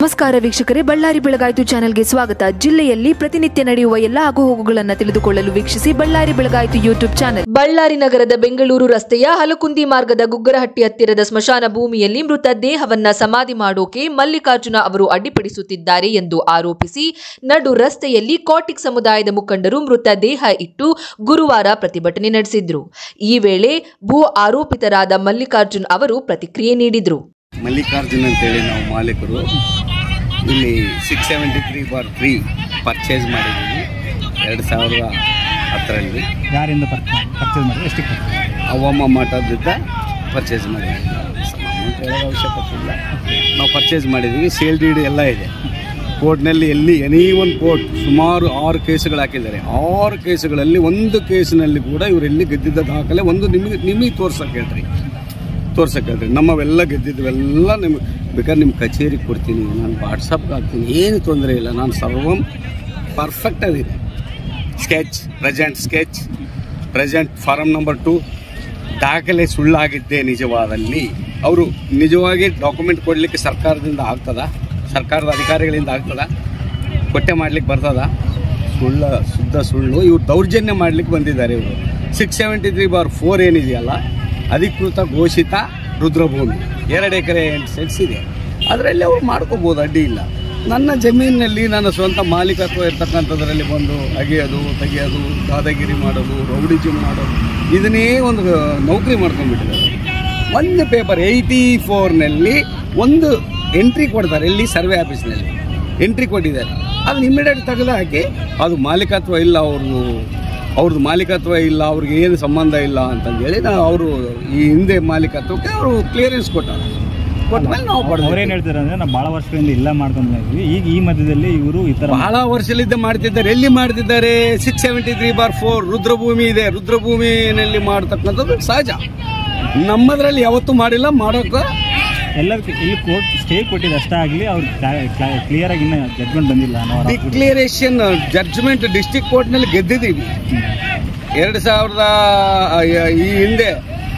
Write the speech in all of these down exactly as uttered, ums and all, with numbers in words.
ನಮಸ್ಕಾರ ವೀಕ್ಷಕರೇ, ಬಳ್ಳಾರಿ ಬೆಳಗಾಯಿತು ಚಾನೆಲ್ಗೆ ಸ್ವಾಗತ. ಜಿಲ್ಲೆಯಲ್ಲಿ ಪ್ರತಿನಿತ್ಯ ನಡೆಯುವ ಎಲ್ಲ ಆಗುಹೋಗುಗಳನ್ನು ತಿಳಿದುಕೊಳ್ಳಲು ವೀಕ್ಷಿಸಿ ಬಳ್ಳಾರಿ ಬೆಳಗಾಯಿತು ಯೂಟ್ಯೂಬ್ ಚಾನೆಲ್. ಬಳ್ಳಾರಿ ನಗರದ ಬೆಂಗಳೂರು ರಸ್ತೆಯ ಹಲಕುಂದಿ ಮಾರ್ಗದ ಗುಗ್ಗರಹಟ್ಟಿ ಹತ್ತಿರದ ಸ್ಮಶಾನ ಭೂಮಿಯಲ್ಲಿ ಮೃತ ದೇಹವನ್ನ ಸಮಾಧಿ ಮಾಡೋಕೆ ಮಲ್ಲಿಕಾರ್ಜುನ ಅವರು ಅಡ್ಡಿಪಡಿಸುತ್ತಿದ್ದಾರೆ ಎಂದು ಆರೋಪಿಸಿ ನಡು ರಸ್ತೆಯಲ್ಲಿ ಕೋಟಿಕ್ ಸಮುದಾಯದ ಮುಖಂಡರು ಮೃತ ದೇಹ ಇಟ್ಟು ಗುರುವಾರ ಪ್ರತಿಭಟನೆ ನಡೆಸಿದ್ರು. ಈ ವೇಳೆ ಭೂ ಆರೋಪಿತರಾದ ಮಲ್ಲಿಕಾರ್ಜುನ್ ಅವರು ಪ್ರತಿಕ್ರಿಯೆ ನೀಡಿದ್ರು. ಮಲ್ಲಿಕಾರ್ಜುನ್ ಅಂತೇಳಿ ನಾವು ಮಾಲೀಕರು ಇಲ್ಲಿ six seventy three bar three purchase ಮಾಡಿದ್ದೀವಿ ಎರಡು ಸಾವಿರದ ಹತ್ತರಲ್ಲಿ. ಯಾರಿಂದ ಪರ್ಚೇಸ್ ಮಾಡಿದ್ವಿ? ಎಷ್ಟಕ್ಕೆ? ಅವ್ವಮ್ಮ ಮಠದಿಂದ ಪರ್ಚೇಸ್ ಮಾಡಿದ್ದೀವಿ. ಅಮೌಂಟ್ ಹೇಳೋ ಅವಶ್ಯಕತೆ ಇಲ್ಲ. ನಾವು ಪರ್ಚೇಸ್ ಮಾಡಿದ್ದೀವಿ. ಸೇಲ್ ಡೀಡ್ ಎಲ್ಲ ಇದೆ. ಕೋರ್ಟ್ನಲ್ಲಿ ಎಲ್ಲಿ ಎನಿ ಒನ್ ಕೋರ್ಟ್ ಸುಮಾರು ಆರು ಕೇಸುಗಳು ಹಾಕಿದ್ದಾರೆ. ಆರು ಕೇಸುಗಳಲ್ಲಿ ಒಂದು ಕೇಸಿನಲ್ಲಿ ಕೂಡ ಇವರೆಲ್ಲಿ ಗೆದ್ದಿದ್ದ ದಾಖಲೆ ಒಂದು ನಿಮಗೆ ನಿಮಗೆ ತೋರ್ಸೋಕೆ ಹೇಳ್ರಿ ತೋರ್ಸಕ್ಕೆ ಹೇಳ್ರಿ ನಮ್ಮವೆಲ್ಲ ಗೆದ್ದಿದ್ವೆಲ್ಲ ನಿಮ್ಗೆ ಬೇಕಾದ್ರೆ ನಿಮ್ಮ ಕಚೇರಿಗೆ ಕೊಡ್ತೀನಿ, ನಾನು ವಾಟ್ಸಪ್ಗೆ ಹಾಕ್ತೀನಿ, ಏನು ತೊಂದರೆ ಇಲ್ಲ. ನಾನು ಸರ್ವಂ ಪರ್ಫೆಕ್ಟ್ ಅದೀನಿ. Sketch present sketch present form number two ದಾಖಲೆ ಸುಳ್ಳಾಗಿದ್ದೆ ನಿಜವಾದಲ್ಲಿ. ಅವರು ನಿಜವಾಗಿ ಡಾಕ್ಯುಮೆಂಟ್ ಕೊಡಲಿಕ್ಕೆ ಸರ್ಕಾರದಿಂದ ಆಗ್ತದ? ಸರ್ಕಾರದ ಅಧಿಕಾರಿಗಳಿಂದ ಆಗ್ತದ? ಕೊಟ್ಟೆ ಮಾಡ್ಲಿಕ್ಕೆ ಬರ್ತದ? ಸುಳ್ಳ ಶುದ್ಧ ಸುಳ್ಳು. ಇವ್ರು ದೌರ್ಜನ್ಯ ಮಾಡಲಿಕ್ಕೆ ಬಂದಿದ್ದಾರೆ. ಇವರು six seventy three bar four ಏನಿದೆಯಲ್ಲ, ಅಧಿಕೃತ ಘೋಷಿತ ರುದ್ರಭೂಮಿ ಎರಡು ಎಕರೆ ಎಂಟು ಸೆಟ್ಸ್ ಇದೆ. ಅದರಲ್ಲಿ ಅವ್ರು ಮಾಡ್ಕೋಬೋದು, ಅಡ್ಡಿ ಇಲ್ಲ. ನನ್ನ ಜಮೀನಿನಲ್ಲಿ ನನ್ನ ಸ್ವಂತ ಮಾಲೀಕತ್ವ ಇರ್ತಕ್ಕಂಥದ್ರಲ್ಲಿ ಬಂದು ಅಗೆಯೋದು ತೆಗೆಯೋದು ದಾದಾಗಿರಿ ಮಾಡೋದು ರೌಡಿಜಮ್ ಮಾಡೋದು ಇದನ್ನೇ ಒಂದು ನೌಕರಿ ಮಾಡ್ಕೊಂಡ್ಬಿಟ್ಟಿದ್ದಾರೆ. ಒಂದು ಪೇಪರ್ ಏಯ್ಟಿ ಫೋರ್ನಲ್ಲಿ ಒಂದು ಎಂಟ್ರಿ ಕೊಡ್ತಾರೆ. ಇಲ್ಲಿ ಸರ್ವೆ ಆಫೀಸ್ನಲ್ಲಿ ಎಂಟ್ರಿ ಕೊಟ್ಟಿದ್ದಾರೆ. ಅದನ್ನ ಇಮಿಡಿಯೇಟ್ ತೆಗೆದು ಹಾಕಿ ಅದು ಮಾಲೀಕತ್ವ ಇಲ್ಲ, ಅವ್ರದ್ದು ಅವ್ರದ್ದು ಮಾಲೀಕತ್ವ ಇಲ್ಲ, ಅವ್ರಿಗೆ ಏನು ಸಂಬಂಧ ಇಲ್ಲ ಅಂತಂದೇಳಿ ನಾವು ಅವರು ಈ ಹಿಂದೆ ಮಾಲೀಕತ್ವಕ್ಕೆ ಅವರು ಕ್ಲಿಯರೆನ್ಸ್ ಕೊಟ್ಟಾರೆ. ಕೊಟ್ಮೇಲೆ ನಾವು ಪಡೆದು ಅವ್ರೇನು ಹೇಳ್ತಾರೆ ಅಂದರೆ ನಾವು ಭಾಳ ವರ್ಷಗಳಿಂದ ಇಲ್ಲ ಮಾಡ್ಕೊಂಡು ಇದ್ವಿ. ಈಗ ಈ ಮಧ್ಯದಲ್ಲಿ ಇವರು ಈ ಥರ ಬಹಳ ವರ್ಷಲಿದ್ದ ಮಾಡ್ತಿದ್ದಾರೆ. ಎಲ್ಲಿ ಮಾಡ್ತಿದ್ದಾರೆ? Six seventy three bar four ರುದ್ರಭೂಮಿ ಇದೆ. ರುದ್ರಭೂಮಿನಲ್ಲಿ ಮಾಡ್ತಕ್ಕಂಥದ್ದು ಸಹಜ. ನಮ್ಮದ್ರಲ್ಲಿ ಯಾವತ್ತೂ ಮಾಡಿಲ್ಲ, ಮಾಡೋಕೆ ಎಲ್ಲದಕ್ಕೆ ಇಲ್ಲಿ ಕೋರ್ಟ್ ಸ್ಟೇ ಕೊಟ್ಟಿದ್ದು ಅಷ್ಟೇ ಆಗಲಿ. ಅವ್ರು ಕ್ಲಿಯರ್ ಆಗಿ ಇನ್ನೂ ಜಡ್ಜ್ಮೆಂಟ್ ಬಂದಿಲ್ಲ. ಡಿಕ್ಲೇರೇಷನ್ ಜಡ್ಜ್ಮೆಂಟ್ ಡಿಸ್ಟ್ರಿಕ್ಟ್ ಕೋರ್ಟ್ನಲ್ಲಿ ಗೆದ್ದಿದ್ದೀವಿ. ಎರಡು ಸಾವಿರದ ಈ ಹಿಂದೆ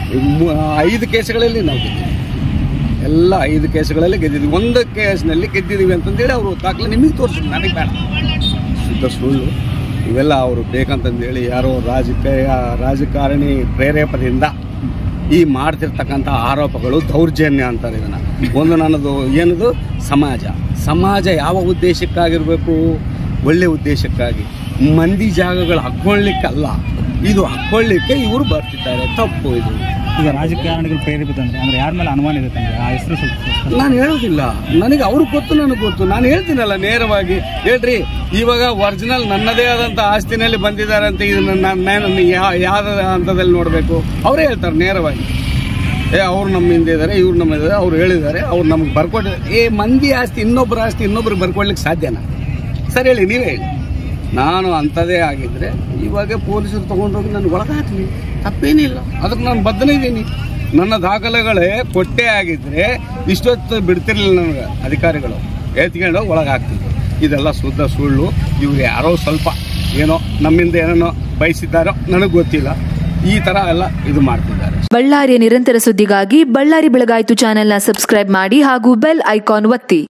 ಐದು ಕೇಸುಗಳಲ್ಲಿ ನಾವು ಗೆದ್ದಿದ್ದೀವಿ. ಎಲ್ಲ ಐದು ಕೇಸುಗಳಲ್ಲಿ ಗೆದ್ದಿದ್ದೀವಿ. ಒಂದು ಕೇಸ್ನಲ್ಲಿ ಗೆದ್ದಿದ್ದೀವಿ ಅಂತಂದೇಳಿ ಅವರು ದಾಖಲೆ ನಿಮಗೆ ತೋರಿಸಿದ್ರು. ನನಗೆ ಬೇಡ, ಶುದ್ಧ ಸುಳ್ಳು ಇವೆಲ್ಲ. ಅವರು ಬೇಕಂತಂದೇಳಿ ಯಾರೋ ರಾಜಕೀಯ ರಾಜಕಾರಣಿ ಪ್ರೇರೇಪದಿಂದ ಈ ಮಾಡ್ತಿರ್ತಕ್ಕಂಥ ಆರೋಪಗಳು ದೌರ್ಜನ್ಯ ಅಂತಾರೆ ಇದನ್ನು. ಒಂದು ನನ್ನದು ಏನದು ಸಮಾಜ ಸಮಾಜ ಯಾವ ಉದ್ದೇಶಕ್ಕಾಗಿರಬೇಕು? ಒಳ್ಳೆ ಉದ್ದೇಶಕ್ಕಾಗಿ. ಮಂದಿ ಜಾಗಗಳು ಹಾಕ್ಕೊಳ್ಳಿಕ್ಕಲ್ಲ, ಇದು ಹಾಕ್ಕೊಳ್ಳಿಕ್ಕೆ ಇವರು ಬರ್ತಿದ್ದಾರೆ. ತಪ್ಪು ಇದು. ಈಗ ರಾಜಕಾರಣಿಗಳು ಪ್ರೇರೇಪಿತ ಅಂದರೆ ಅಂದರೆ ಯಾರ ಮೇಲೆ ಅನುಮಾನ ಇರುತ್ತೆ ಅಂದರೆ ಆ ಹೆಸರು ಸ್ವಲ್ಪ ನಾನು ಹೇಳೋದಿಲ್ಲ. ನನಗೆ ಅವ್ರಿಗೆ ಗೊತ್ತು, ನನಗೆ ಗೊತ್ತು. ನಾನು ಹೇಳ್ತೀನಲ್ಲ ನೇರವಾಗಿ, ಹೇಳ್ರಿ ಇವಾಗ ಒರಿಜಿನಲ್ ನನ್ನದೇ ಆದಂಥ ಆಸ್ತಿನಲ್ಲಿ ಬಂದಿದ್ದಾರೆ ಅಂತ ಇದನ್ನು ನಾನು ಯಾವ ಯಾವ ಹಂತದಲ್ಲಿ ನೋಡಬೇಕು? ಅವರೇ ಹೇಳ್ತಾರೆ ನೇರವಾಗಿ. ಏ ಅವ್ರು ನಮ್ಮ ಹಿಂದೆ ಇದ್ದಾರೆ, ಇವ್ರು ನಮ್ಮ ಇದ್ದಾರೆ, ಅವ್ರು ಹೇಳಿದ್ದಾರೆ, ಅವ್ರು ನಮ್ಗೆ ಬರ್ಕೊಟ್ಟಿದ್ದಾರೆ. ಏ ಮಂದಿ ಆಸ್ತಿ ಇನ್ನೊಬ್ಬರ ಆಸ್ತಿ ಇನ್ನೊಬ್ರಿಗೆ ಬರ್ಕೊಡ್ಲಿಕ್ಕೆ ಸಾಧ್ಯನಾ? ಸರಿ ಹೇಳಿ, ನೀವೇ ಹೇಳಿ. ನಾನು ಅಂಥದ್ದೇ ಆಗಿದ್ದರೆ ಇವಾಗ ಪೊಲೀಸರು ತೊಗೊಂಡೋಗಿ ನನಗೆ ಒಳಗೆ ಹಾಕ್ಲಿ, ತಪ್ಪೇನಿಲ್ಲ. ಅದಕ್ಕೆ ನಾನು ಬದ್ಧನೇ ಇದ್ದೀನಿ. ನನ್ನ ದಾಖಲೆಗಳೇ ಕೊಟ್ಟೆ ಆಗಿದ್ದರೆ ಇಷ್ಟೊತ್ತು ಬಿಡ್ತಿರ್ಲಿಲ್ಲ ನನಗೆ ಅಧಿಕಾರಿಗಳು. ಎತ್ಕೊಂಡು ಒಳಗೆ ಹಾಕ್ತಿದ್ರು. ಇದೆಲ್ಲ ಶುದ್ಧ ಸುಳ್ಳು. ಇವ್ರು ಯಾರೋ ಸ್ವಲ್ಪ ಏನೋ ನಮ್ಮಿಂದ ಏನೇನೋ ಬಯಸಿದ್ದಾರೋ ನನಗೆ ಗೊತ್ತಿಲ್ಲ. ಈ ಥರ ಎಲ್ಲ ಇದು ಮಾಡ್ತಿದ್ದಾರೆ. ಬಳ್ಳಾರಿಯ ನಿರಂತರ ಸುದ್ದಿಗಾಗಿ ಬಳ್ಳಾರಿ ಬೆಳಗಾಯಿತು ಚಾನೆಲ್ನ ಸಬ್ಸ್ಕ್ರೈಬ್ ಮಾಡಿ ಹಾಗೂ ಬೆಲ್ ಐಕಾನ್ ಒತ್ತಿ.